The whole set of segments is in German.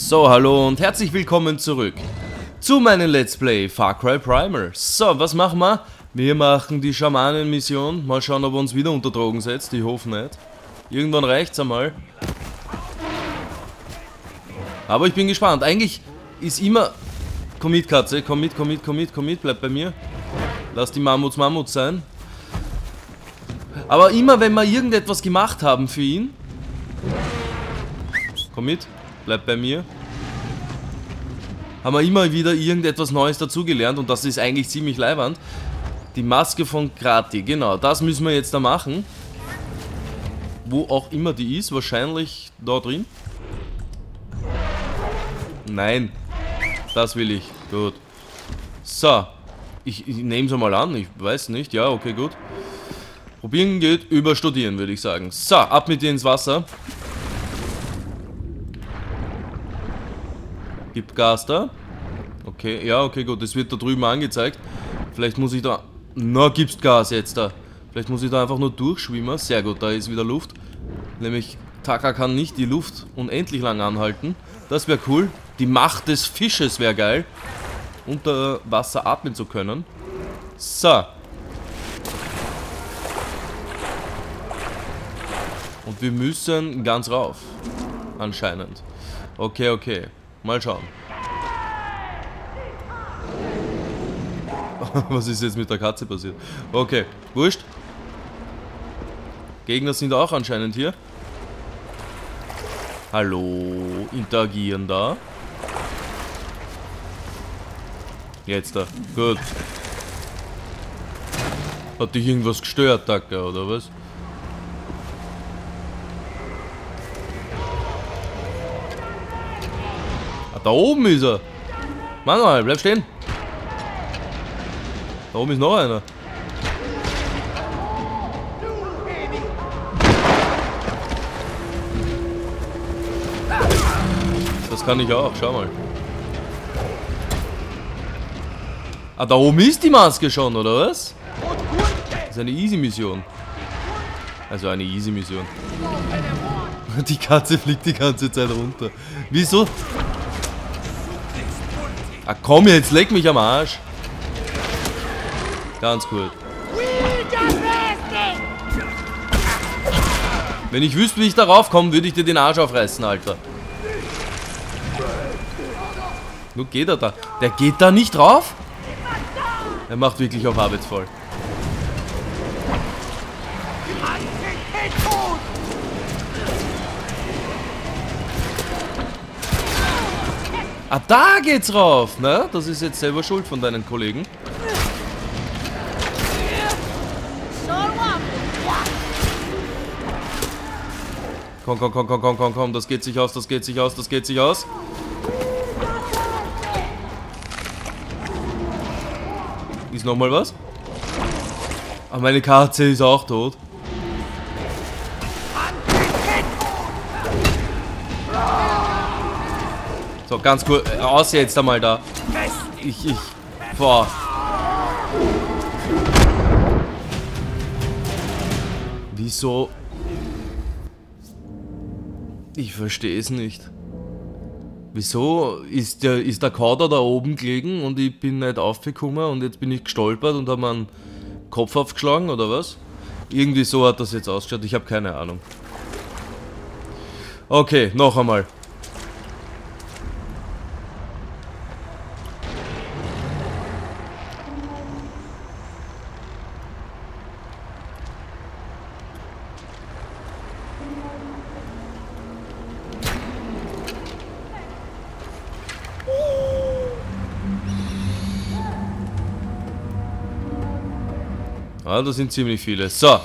So, hallo und herzlich willkommen zurück zu meinem Let's Play Far Cry Primal. So, was machen wir? Wir machen die Schamanen-Mission. Mal schauen, ob er uns wieder unter Drogen setzt. Ich hoffe nicht. Irgendwann reicht's einmal. Aber ich bin gespannt. Eigentlich ist immer... Komm mit, Katze. Komm mit. Bleib bei mir. Lass die Mammuts sein. Aber immer, wenn wir irgendetwas gemacht haben für ihn... Komm mit. Bleib bei mir. Haben wir immer wieder irgendetwas Neues dazugelernt und das ist eigentlich ziemlich leiwand. Die Maske von Krati, genau, das müssen wir jetzt da machen. Wo auch immer die ist, wahrscheinlich da drin. Nein, das will ich, gut. So, ich nehme es mal an, ich weiß nicht, ja, okay, gut. Probieren geht über Studieren, würde ich sagen. So, ab mit dir ins Wasser. Gibt Gas da? Okay, ja, okay, gut. Das wird da drüben angezeigt. Vielleicht muss ich da... Na, gibt's Gas jetzt da. Vielleicht muss ich da einfach nur durchschwimmen. Sehr gut, da ist wieder Luft. Nämlich, Taka kann nicht die Luft unendlich lang anhalten. Das wäre cool. Die Macht des Fisches wäre geil. Unter Wasser atmen zu können. So. Und wir müssen ganz rauf. Anscheinend. Okay, okay. Mal schauen. Was ist jetzt mit der Katze passiert? Okay, wurscht. Gegner sind auch anscheinend hier. Hallo, interagieren da. Jetzt da, gut. Hat dich irgendwas gestört, Taka, oder was? Da oben ist er. Manuel, bleib stehen. Da oben ist noch einer. Das kann ich auch, schau mal. Ah, da oben ist die Maske schon, oder was? Das ist eine Easy-Mission. Also eine Easy-Mission. Die Katze fliegt die ganze Zeit runter. Wieso? Ah komm jetzt, leck mich am Arsch. Ganz gut. Wenn ich wüsste, wie ich darauf komme, würde ich dir den Arsch aufreißen, Alter. Nur geht er da. Der geht da nicht drauf? Er macht wirklich auf arbeitsvoll. Ah, da geht's rauf, ne? Das ist jetzt selber Schuld von deinen Kollegen. Komm, das geht sich aus. Ist nochmal was? Ah, meine Katze ist auch tot. So, ganz kurz, aus jetzt einmal da. Boah. Wieso? Ich verstehe es nicht. Wieso ist der Kauder da oben gelegen und ich bin nicht aufgekommen und jetzt bin ich gestolpert und habe meinen Kopf aufgeschlagen oder was? Irgendwie so hat das jetzt ausgeschaut, ich habe keine Ahnung. Okay, noch einmal. Ah, das sind ziemlich viele. So.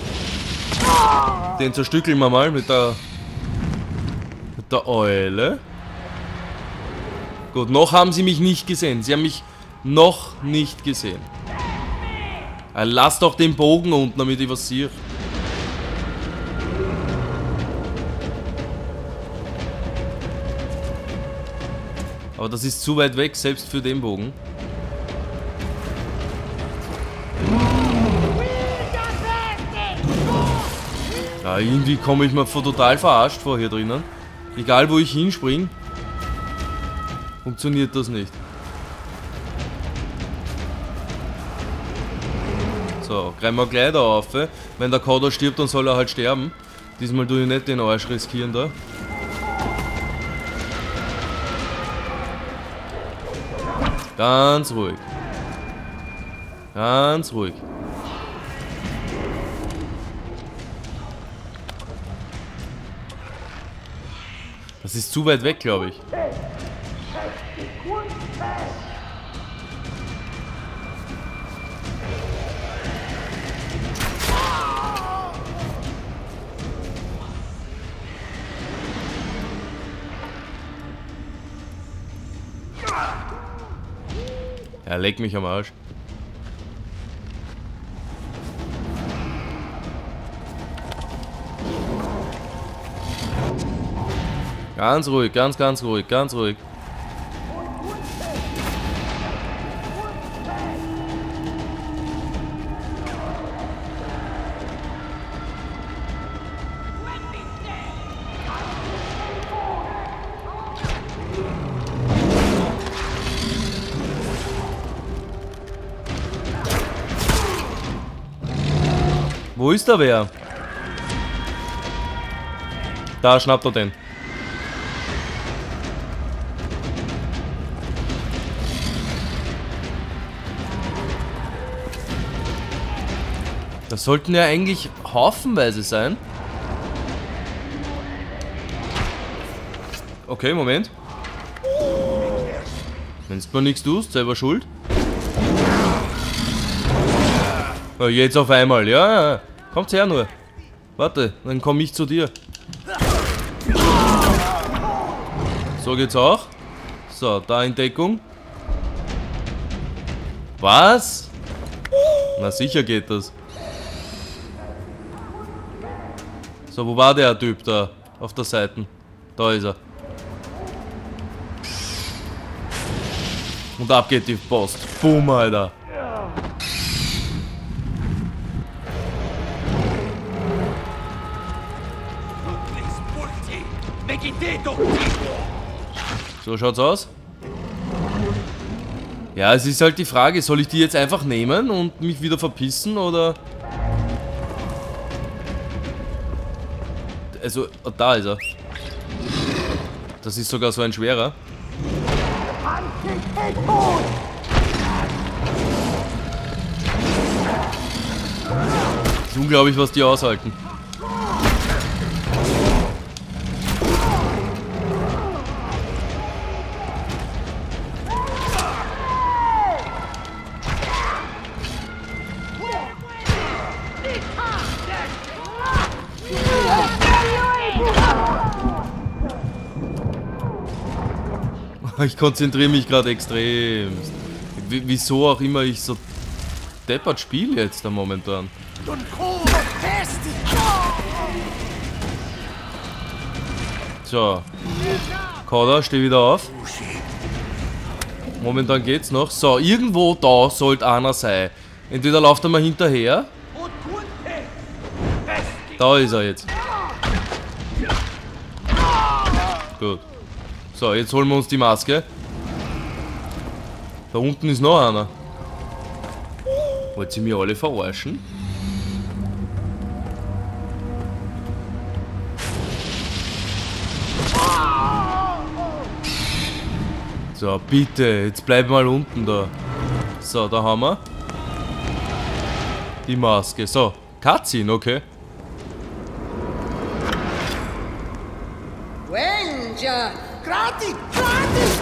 Den zerstückeln wir mal mit der Eule. Gut, noch haben sie mich nicht gesehen. Sie haben mich noch nicht gesehen. Lass doch den Bogen unten, damit ich was sehe. Aber das ist zu weit weg, selbst für den Bogen. Ja, irgendwie komme ich mir total verarscht vor hier drinnen. Egal wo ich hinspring. funktioniert das nicht. So, greifen wir gleich da auf. Wenn der Kader stirbt, dann soll er halt sterben. Diesmal tue ich nicht den Arsch riskieren da. Ganz ruhig. Ganz ruhig. Das ist zu weit weg, glaube ich. Ja, leck mich am Arsch. Ganz ruhig, ganz ruhig, ganz ruhig. Wo ist da wer? Da, schnappt er den. Das sollten ja eigentlich haufenweise sein. Okay, Moment. Wenn du mir nichts tust, selber schuld. Oh, jetzt auf einmal, ja. Kommt her nur. Warte, dann komme ich zu dir. So geht's auch. So, da in Deckung. Was? Na sicher geht das. So, wo war der Typ da? Auf der Seite. Da ist er. Und ab geht die Post. Boom, Alter. So schaut's aus. Ja, es ist halt die Frage, soll ich die jetzt einfach nehmen und mich wieder verpissen, oder? Also, da ist er. Das ist sogar so ein schwerer. Das ist unglaublich, was die aushalten. Ich konzentriere mich gerade extrem. Wieso auch immer ich so deppert spiele jetzt da momentan. So. Kader, steh wieder auf. Momentan geht's noch. So, irgendwo da sollte einer sein. Entweder läuft er mal hinterher. Da ist er jetzt. Gut. So, jetzt holen wir uns die Maske. Da unten ist noch einer. Wollt ihr mich alle verarschen? So, bitte, jetzt bleib mal unten da. So, da haben wir die Maske. So, Cutscene, okay. Ranger! Gratis! Gratis!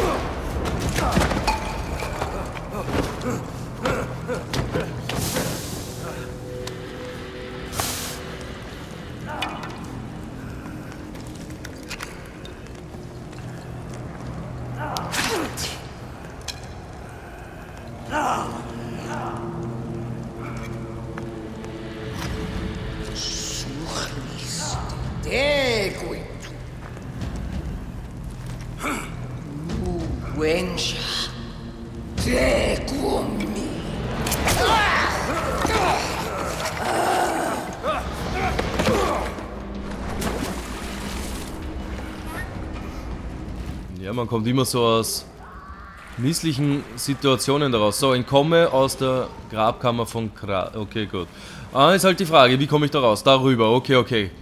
Ranger, seguimi. Ja, man kommt immer so aus misslichen Situationen daraus. So, entkomme aus der Grabkammer von Okay, gut. Ah, ist halt die Frage, wie komme ich da raus? Darüber, okay, okay.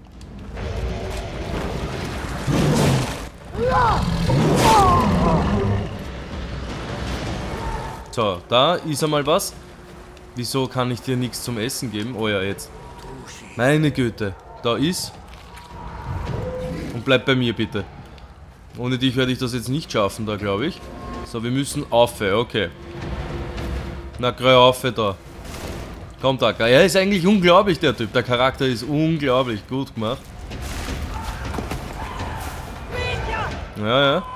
So, da ist einmal was. Wieso kann ich dir nichts zum Essen geben? Oh ja, jetzt. Meine Güte. Da ist. Und bleib bei mir, bitte. Ohne dich werde ich das jetzt nicht schaffen, da glaube ich. So, wir müssen auf, okay. Na, grau auf da. Kommt da. Er ist eigentlich unglaublich, der Typ. Der Charakter ist unglaublich gut gemacht. Ja, ja.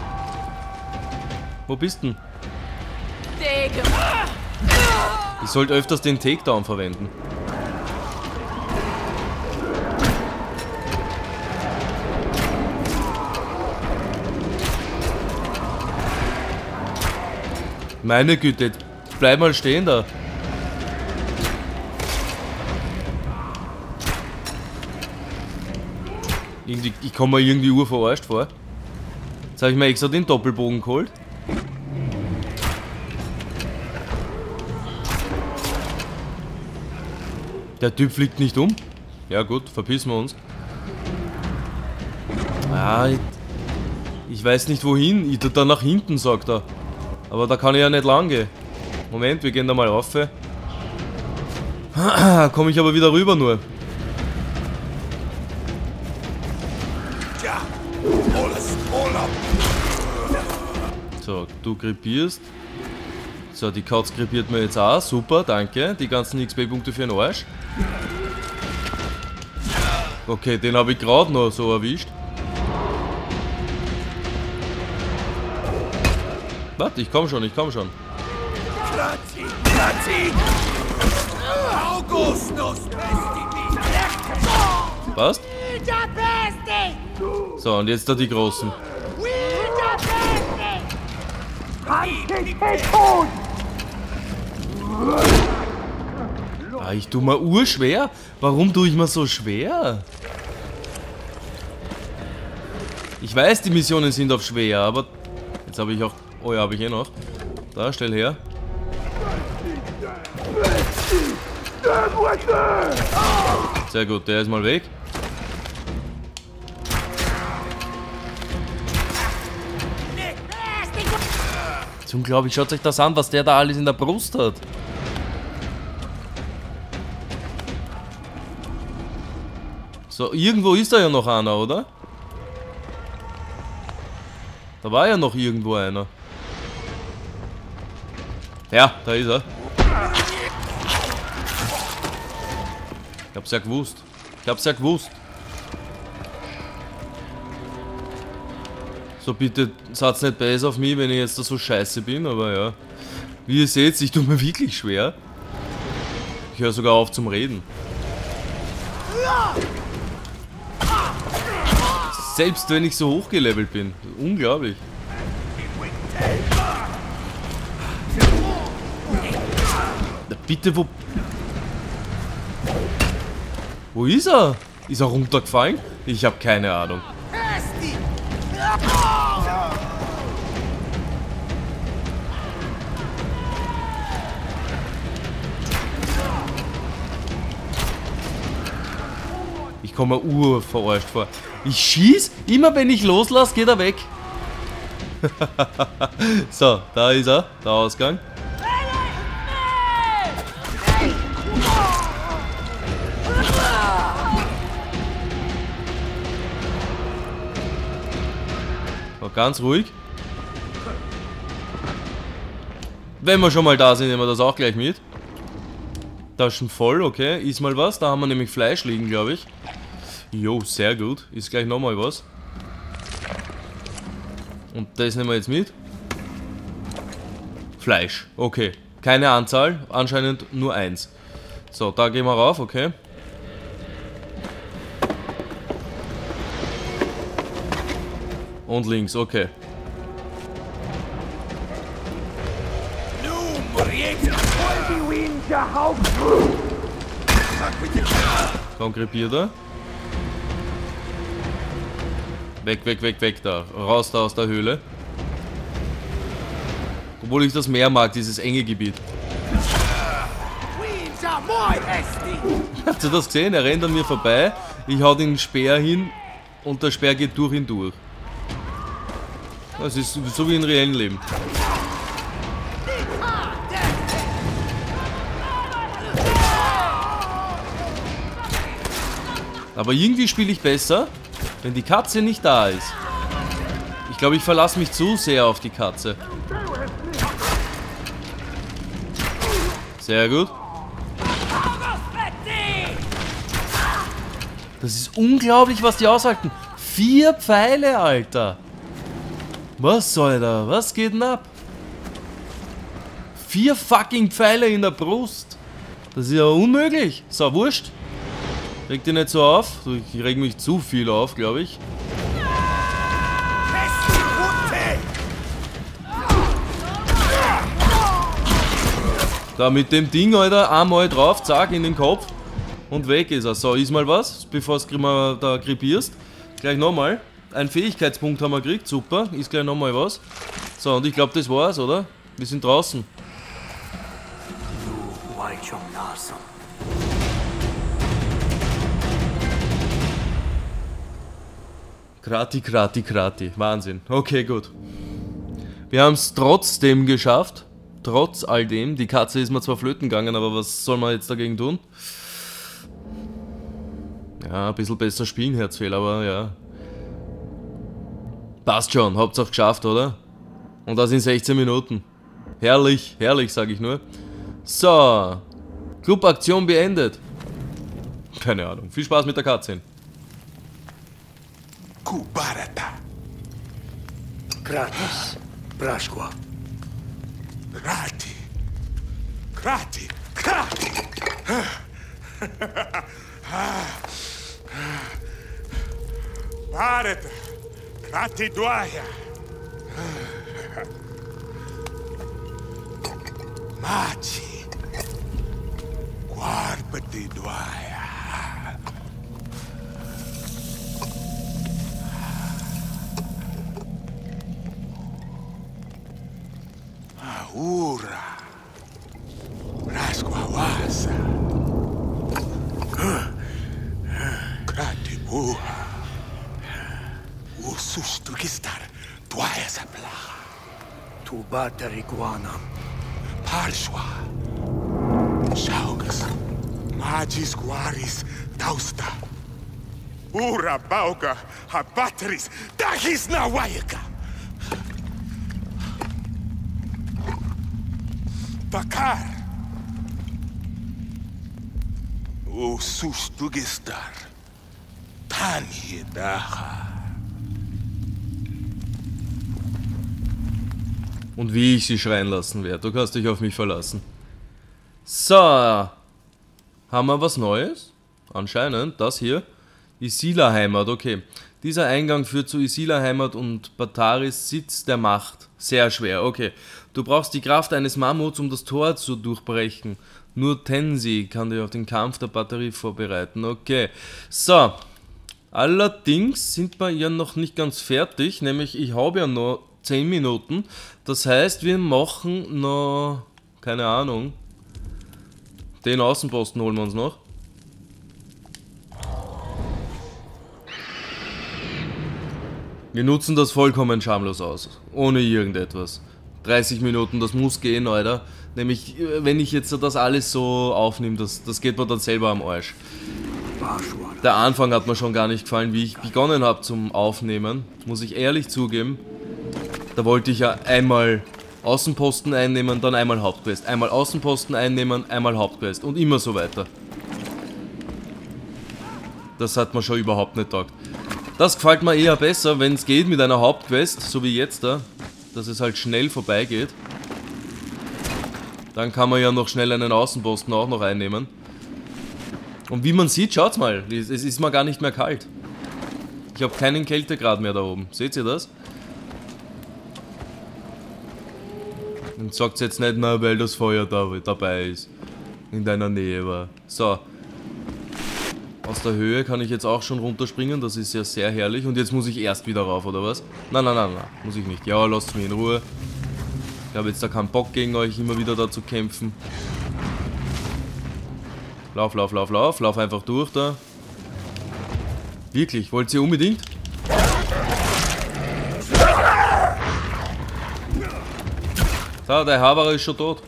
Wo bist denn? Ich sollte öfters den Takedown verwenden. Meine Güte, bleib mal stehen da. Irgendwie, ich komme mir irgendwie urverarscht vor. Jetzt habe ich mir extra den Doppelbogen geholt. Der Typ fliegt nicht um. Ja gut, verpissen wir uns. Ah, ich weiß nicht wohin. Ich tue da nach hinten, sagt er. Aber da kann ich ja nicht lang gehen. Moment, wir gehen da mal rauf. Komme ich aber wieder rüber nur. So, du krepierst. So, die Katz krepiert mir jetzt auch. Super, danke. Die ganzen XP-Punkte für den Arsch. Okay, den habe ich gerade noch so erwischt. Warte, ich komm schon, ich komm schon. Passt? So, und jetzt da die Großen. Ah, ich tue mir urschwer. Warum tue ich mir so schwer? Ich weiß, die Missionen sind auf schwer, aber jetzt habe ich auch... Oh ja, habe ich eh noch. Da, stell her. Sehr gut, der ist mal weg. Das ist unglaublich, schaut euch das an, was der da alles in der Brust hat. So, irgendwo ist da ja noch einer, oder? Da war ja noch irgendwo einer. Ja, da ist er. Ich hab's ja gewusst. Ich hab's ja gewusst. So, bitte seid nicht böse auf mich, wenn ich jetzt da so scheiße bin, aber ja. Wie ihr seht, ich tue mir wirklich schwer. Ich höre sogar auf zum Reden. Selbst wenn ich so hochgelevelt bin. Unglaublich. Na bitte, wo... Wo ist er? Ist er runtergefallen? Ich habe keine Ahnung. Ich komme mir urverarscht vor. Ich schieß, immer wenn ich loslasse, geht er weg. So, da ist er, der Ausgang. Noch ganz ruhig. Wenn wir schon mal da sind, nehmen wir das auch gleich mit. Taschen voll, okay. Ist mal was. Da haben wir nämlich Fleisch liegen, glaube ich. Jo, sehr gut. Ist gleich nochmal was. Und das nehmen wir jetzt mit. Fleisch, okay. Keine Anzahl, anscheinend nur 1. So, da gehen wir rauf, okay. Und links, okay. Komm, krepier da. Weg, weg, weg, weg da. Raus da aus der Höhle. Obwohl ich das mehr mag, dieses enge Gebiet. Habt ihr das gesehen? Er rennt an mir vorbei, ich hau den Speer hin und der Speer geht durch ihn durch. Das ist so wie im reellen Leben. Aber irgendwie spiele ich besser, wenn die Katze nicht da ist. Ich glaube, ich verlasse mich zu sehr auf die Katze. Sehr gut. Das ist unglaublich, was die aushalten. 4 Pfeile, Alter. Was soll da? Was geht denn ab? 4 fucking Pfeile in der Brust. Das ist ja unmöglich. So, wurscht. Reg dich nicht so auf. Ich reg mich zu viel auf, glaube ich. Da mit dem Ding, Alter, einmal drauf, zack, in den Kopf. Und weg ist er. So, ist mal was, bevor du da krepierst. Gleich nochmal. Einen Fähigkeitspunkt haben wir gekriegt, super. Ist gleich nochmal was. So, und ich glaube, das war's, oder? Wir sind draußen. Krati, Krati, Krati. Wahnsinn. Okay, gut. Wir haben es trotzdem geschafft. Trotz all dem. Die Katze ist mir zwar flöten gegangen, aber was soll man jetzt dagegen tun? Ja, ein bisschen besser spielen, Herzfehl, aber ja. Passt schon, habt's auch geschafft, oder? Und das in 16 Minuten. Herrlich, herrlich, sag ich nur. So. Clubaktion beendet. Keine Ahnung. Viel Spaß mit der Katze. Kubarata. Gratis, Brasqua. Krati. Krati. Krati. Barata. Krati Dwaya. Machi. Guarbati Dwaya. Ahura. Rasquawasa. Krati Buha. Usustugistar. Dwaya Saplaha. Tubata Riguanam. Palshwa. Shaugas. Magis Guaris. Tausta. Ura Bauga. Habatris. Dahis Nawayaka. Bakar. Usustugistar. Tani Daha. Und wie ich sie schreien lassen werde. Du kannst dich auf mich verlassen. So. Haben wir was Neues? Anscheinend. Das hier. Isila Heimat. Okay. Dieser Eingang führt zu Isila Heimat und Bataris Sitz der Macht. Sehr schwer. Okay. Du brauchst die Kraft eines Mammuts, um das Tor zu durchbrechen. Nur Tensi kann dich auf den Kampf der Batterie vorbereiten. Okay. So. Allerdings sind wir ja noch nicht ganz fertig. Nämlich, ich habe ja noch 10 Minuten. Das heißt, wir machen noch, keine Ahnung, den Außenposten holen wir uns noch. Wir nutzen das vollkommen schamlos aus. Ohne irgendetwas. 30 Minuten, das muss gehen, Alter. Nämlich, wenn ich jetzt das alles so aufnehme, das geht mir dann selber am Arsch. Der Anfang hat mir schon gar nicht gefallen, wie ich begonnen habe zum Aufnehmen. Muss ich ehrlich zugeben. Da wollte ich ja einmal Außenposten einnehmen, dann einmal Hauptquest. Einmal Außenposten einnehmen, einmal Hauptquest. Und immer so weiter. Das hat mir schon überhaupt nicht taugt. Das gefällt mir eher besser, wenn es geht mit einer Hauptquest, so wie jetzt da. Dass es halt schnell vorbeigeht. Dann kann man ja noch schnell einen Außenposten auch noch einnehmen. Und wie man sieht, schaut's mal, es ist mal gar nicht mehr kalt. Ich habe keinen Kältegrad mehr da oben. Seht ihr das? Und sagt's jetzt nicht, na, weil das Feuer dabei ist. In deiner Nähe war. So. Aus der Höhe kann ich jetzt auch schon runterspringen, das ist ja sehr herrlich. Und jetzt muss ich erst wieder rauf, oder was? Nein, nein, nein, nein, muss ich nicht. Ja, lasst mich in Ruhe. Ich habe jetzt da keinen Bock gegen euch immer wieder da zu kämpfen. Lauf, lauf, lauf, lauf. Lauf einfach durch da. Wirklich, wollt ihr unbedingt? So, der Haberer ist schon tot.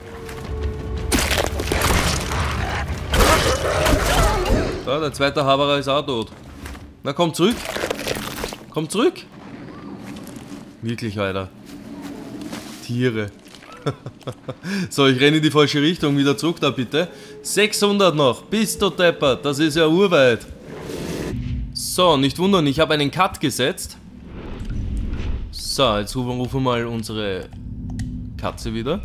So, der zweite Haberer ist auch tot. Na, komm zurück. Komm zurück. Wirklich, Alter. Tiere. So, ich renne in die falsche Richtung. Wieder zurück da, bitte. 600 noch. Bist du deppert. Das ist ja urweit. So, nicht wundern. Ich habe einen Cut gesetzt. So, jetzt rufen wir mal unsere Katze wieder.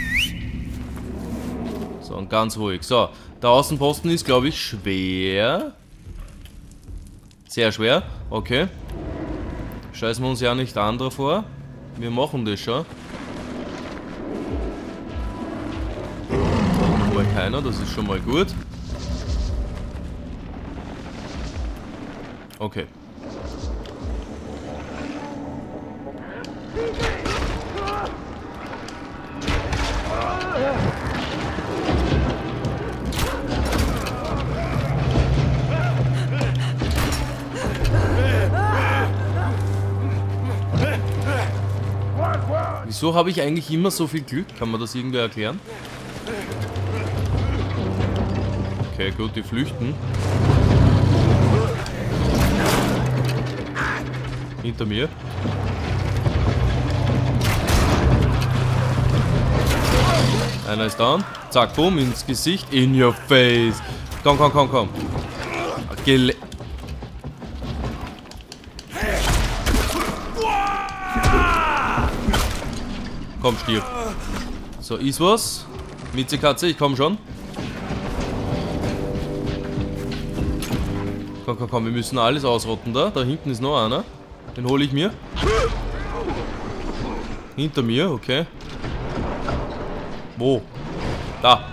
So, und ganz ruhig. So, der Außenposten ist, glaube ich, schwer. Sehr schwer. Okay. Scheißen wir uns ja nicht an davor. Wir machen das schon. Mal keiner, das ist schon mal gut. Okay. Wieso habe ich eigentlich immer so viel Glück? Kann man das irgendwie erklären? Okay, gut, die flüchten. Hinter mir. Einer ist down. Zack, boom, ins Gesicht. In your face. Komm, komm, komm, komm. Komm, stirb. So, ist was. Miezekatze, ich komm schon. Komm, komm, komm, wir müssen alles ausrotten da. Da hinten ist noch einer. Den hole ich mir. Hinter mir, okay. Wo? Da.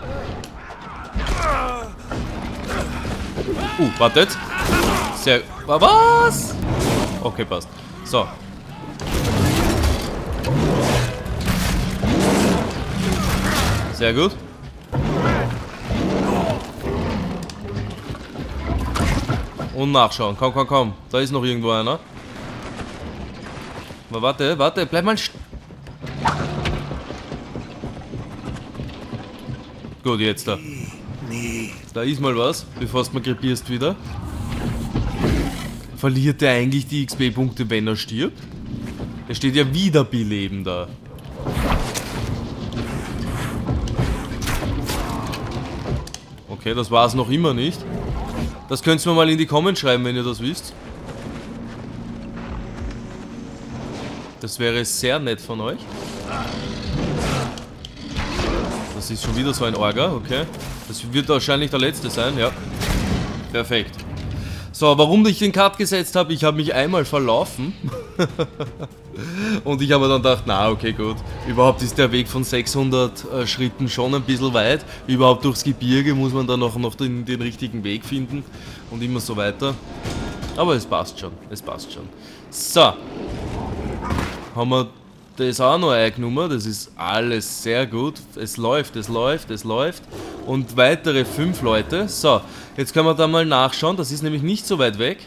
Wartet. Sehr... Was? Okay, passt. So. Sehr gut. Und nachschauen. Komm, komm, komm. Da ist noch irgendwo einer. Aber warte, warte. Bleib mal... Gut, jetzt da. Da ist mal was, bevor du mal krepierst wieder. Verliert er eigentlich die XP-Punkte, wenn er stirbt? Er steht ja wieder beleben da. Okay, das war es noch immer nicht. Das könnt ihr mir mal in die Comments schreiben, wenn ihr das wisst. Das wäre sehr nett von euch. Das ist schon wieder so ein Orga, okay. Das wird wahrscheinlich der letzte sein, ja. Perfekt. So, warum ich den Cut gesetzt habe, ich habe mich einmal verlaufen. Und ich habe mir dann gedacht, na okay gut, überhaupt ist der Weg von 600 Schritten schon ein bisschen weit. Überhaupt durchs Gebirge muss man dann noch den richtigen Weg finden und immer so weiter. Aber es passt schon, es passt schon. So, haben wir das auch noch eingenommen, das ist alles sehr gut. Es läuft, es läuft, es läuft. Und weitere 5 Leute. So, jetzt können wir da mal nachschauen, das ist nämlich nicht so weit weg.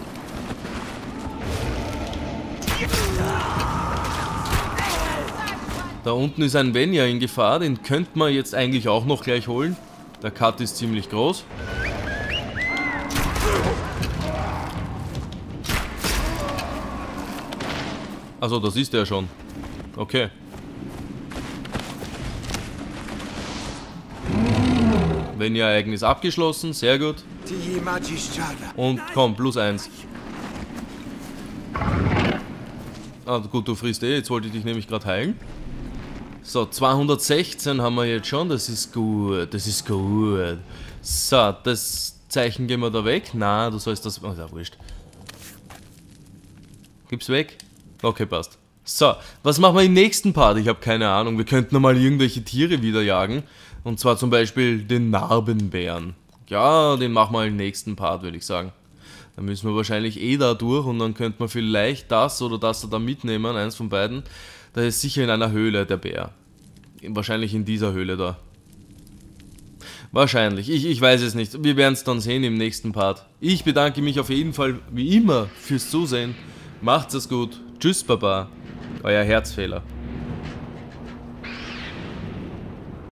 Da unten ist ein Venja in Gefahr, den könnte man jetzt eigentlich auch noch gleich holen. Der Cut ist ziemlich groß. Also das ist der schon. Okay. Venja-Ereignis abgeschlossen, sehr gut. Und komm, +1. Ah gut, du frisst eh, jetzt wollte ich dich nämlich gerade heilen. So, 216 haben wir jetzt schon, das ist gut, das ist gut. So, das Zeichen gehen wir da weg. Na, du sollst das... Oh, ja, wurscht. Gib's weg? Okay, passt. So, was machen wir im nächsten Part? Ich habe keine Ahnung, wir könnten mal irgendwelche Tiere wieder jagen. Und zwar zum Beispiel den Narbenbären. Ja, den machen wir im nächsten Part, würde ich sagen. Dann müssen wir wahrscheinlich eh da durch und dann könnte man vielleicht das oder das da mitnehmen, eins von beiden. Da ist sicher in einer Höhle der Bär. Wahrscheinlich in dieser Höhle da. Wahrscheinlich. Ich weiß es nicht. Wir werden es dann sehen im nächsten Part. Ich bedanke mich auf jeden Fall wie immer fürs Zusehen. Macht's es gut. Tschüss, Baba. Euer Herzfehler.